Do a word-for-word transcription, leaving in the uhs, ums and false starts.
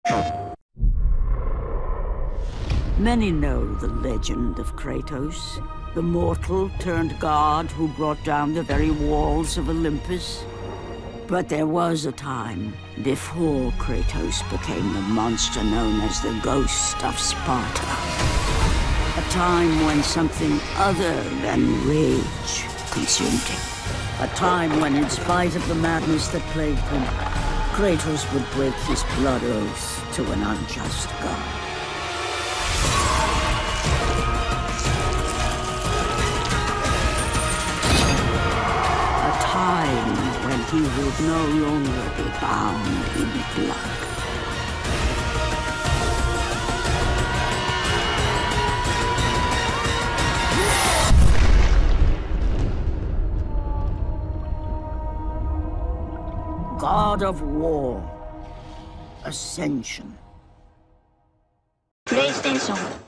Many know the legend of Kratos, the mortal turned god who brought down the very walls of Olympus. But there was a time before Kratos became the monster known as the Ghost of Sparta. A time when something other than rage consumed him. A time when, in spite of the madness that plagued him, Kratos would break his blood oath to an unjust god. A time when he would no longer be bound in blood. God of War. Ascension. PlayStation